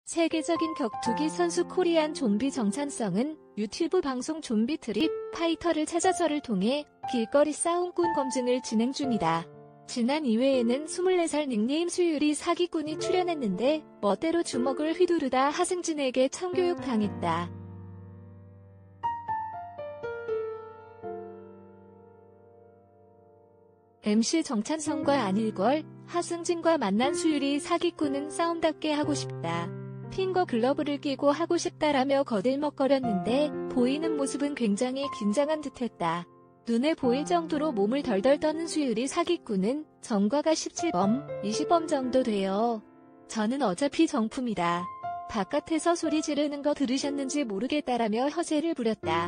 세계적인 격투기 선수 코리안 좀비 정찬성은 유튜브 방송 좀비 트립 파이터를 찾아 저를 통해 길거리 싸움꾼 검증을 진행 중이다. 지난 2회에는 24살 닉네임 수유리 사기꾼이 출연했는데 멋대로 주먹을 휘두르다 하승진에게 청교육 당했다. MC 정찬성과 안일걸, 하승진과 만난 수유리 사기꾼은 싸움답게 하고 싶다. 핑거 글러브를 끼고 하고 싶다라며 거들먹거렸는데 보이는 모습은 굉장히 긴장한 듯했다. 눈에 보일 정도로 몸을 덜덜 떠는 수유리 사기꾼은 전과가 17범, 20범 정도 돼요. 저는 어차피 정품이다. 바깥에서 소리 지르는 거 들으셨는지 모르겠다라며 허세를 부렸다.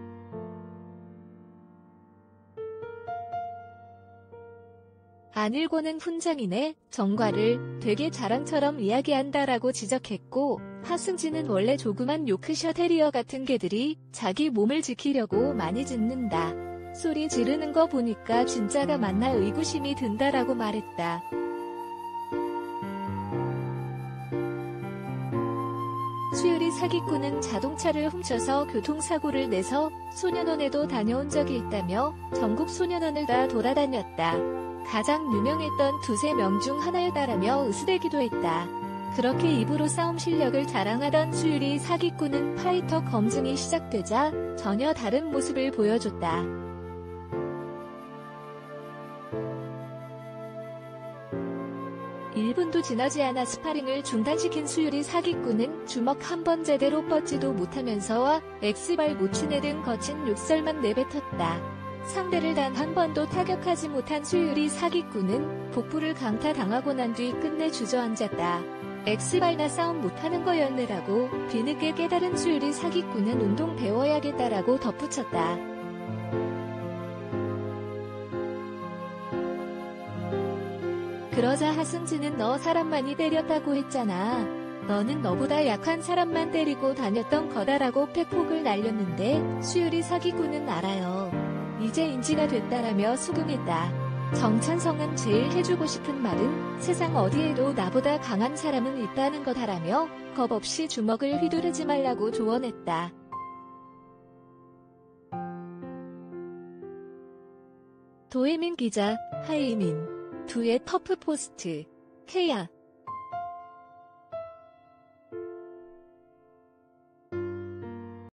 안일권은 훈장이네, 정과를 되게 자랑처럼 이야기한다라고 지적했고, 하승진은 원래 조그만 요크셔 테리어 같은 개들이 자기 몸을 지키려고 많이 짖는다. 소리 지르는 거 보니까 진짜가 맞나 의구심이 든다라고 말했다. 수유리 사기꾼은 자동차를 훔쳐서 교통사고를 내서 소년원에도 다녀온 적이 있다며 전국 소년원을 다 돌아다녔다. 가장 유명했던 두세 명 중 하나였다라며 으스대기도 했다. 그렇게 입으로 싸움 실력을 자랑하던 수유리 사기꾼은 파이터 검증이 시작되자 전혀 다른 모습을 보여줬다. 1분도 지나지 않아 스파링을 중단시킨 수유리 사기꾼은 주먹 한 번 제대로 뻗지도 못하면서 엑스발 모치네 등 거친 욕설만 내뱉었다. 상대를 단 한 번도 타격하지 못한 수유리 사기꾼은 복부를 강타당하고 난 뒤 끝내 주저앉았다. 엑스발나 싸움 못하는 거였네라고 뒤늦게 깨달은 수유리 사기꾼은 운동 배워야겠다라고 덧붙였다. 그러자 하승진은 너 사람 많이 때렸다고 했잖아. 너는 너보다 약한 사람만 때리고 다녔던 거다라고 팩폭을 날렸는데 수유리 사기꾼은 알아요. 이제 인지가 됐다라며 수긍했다. 정찬성은 제일 해주고 싶은 말은 세상 어디에도 나보다 강한 사람은 있다는 거다라며 겁없이 주먹을 휘두르지 말라고 조언했다. 도혜민 기자, 하이민. 두의 터프 포스트. 케야.